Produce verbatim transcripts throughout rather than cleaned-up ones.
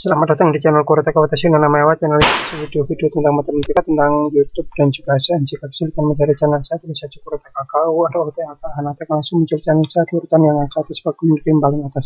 Selamat datang di channel Kurata Kawatashi Nona Mewa. Channel ini video-video tentang matematika, tentang YouTube dan juga sains. Jika kesulitan mencari channel saya, tulis saja Kurata Kakao atau O T A K. Nanti langsung muncul channel saya di urutan yang ke atas, bagian paling atas.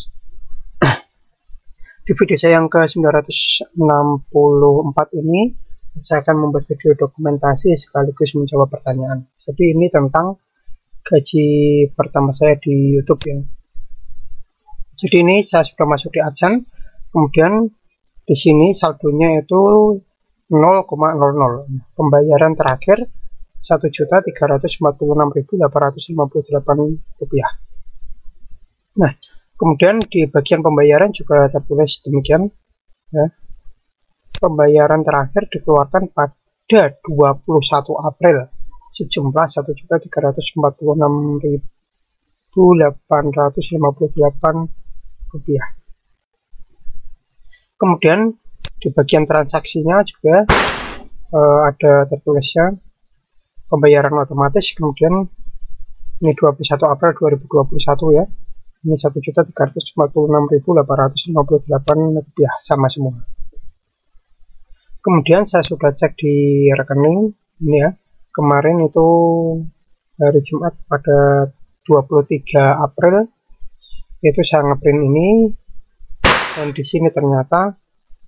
Di video saya yang ke sembilan ratus enam puluh empat ini, saya akan membuat video dokumentasi sekaligus menjawab pertanyaan. Jadi ini tentang gaji pertama saya di YouTube ya. Jadi ini saya sudah masuk di AdSense. Kemudian di sini saldonya itu nol koma nol nol. Pembayaran terakhir satu juta tiga ratus empat puluh enam ribu delapan ratus lima puluh delapan rupiah. Nah, kemudian di bagian pembayaran juga tertulis demikian ya. Pembayaran terakhir dikeluarkan pada dua puluh satu April sejumlah satu juta tiga ratus empat puluh enam ribu delapan ratus lima puluh delapan rupiah. Kemudian di bagian transaksinya juga uh, ada tertulisnya pembayaran otomatis. Kemudian ini dua puluh satu April dua ribu dua puluh satu ya, ini satu juta tiga ratus empat puluh enam ribu delapan ratus lima puluh delapan rupiah, sama semua. Kemudian saya sudah cek di rekening ini ya, kemarin itu hari Jumat pada dua puluh tiga April itu saya ngeprint ini. Dan di sini ternyata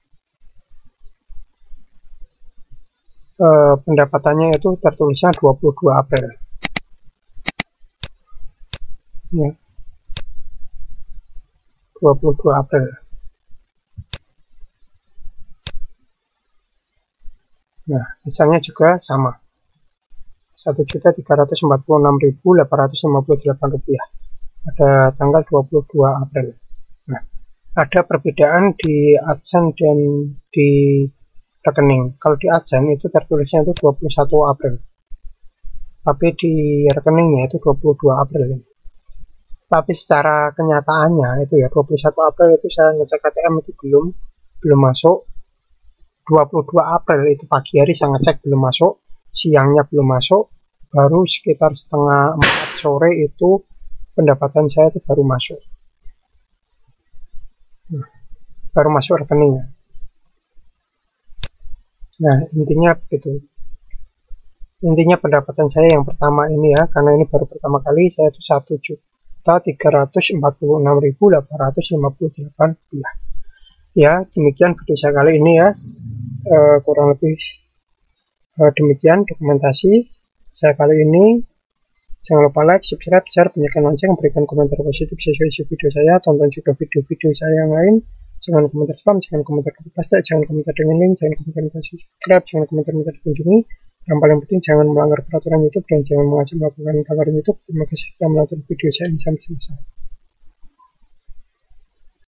eh, pendapatannya itu tertulisnya dua puluh dua April. Ya. dua puluh dua April. Nah, misalnya juga sama. satu juta tiga ratus empat puluh enam ribu delapan ratus lima puluh delapan rupiah pada tanggal dua puluh dua April. Nah, ada perbedaan di AdSense dan di rekening. Kalau di AdSense itu tertulisnya itu dua puluh satu April, tapi di rekeningnya itu dua puluh dua April. Tapi secara kenyataannya itu ya dua puluh satu April itu saya ngecek K T M itu belum belum masuk. dua puluh dua April itu pagi hari saya ngecek belum masuk, siangnya belum masuk, baru sekitar setengah empat sore itu pendapatan saya itu baru masuk. baru masuk rekeningnya. Nah, intinya begitu. Intinya pendapatan saya yang pertama ini ya, karena ini baru pertama kali, saya itu satu juta tiga ratus empat puluh enam ribu delapan ratus lima puluh delapan rupiah. Ya, demikian video saya kali ini ya. E, kurang lebih e, demikian dokumentasi saya kali ini. Jangan lupa like, subscribe, share, bunyikan lonceng, berikan komentar positif sesuai isi video saya. Tonton juga video-video saya yang lain. Jangan komentar spam, jangan komentar copy paste, jangan komentar dengan link, jangan komentar minta subscribe, jangan komentar minta dikunjungi. Yang paling penting jangan melanggar peraturan YouTube dan jangan mengajak melakukan pelanggaran YouTube. Terima kasih sudah menonton video saya ini sampai selesai.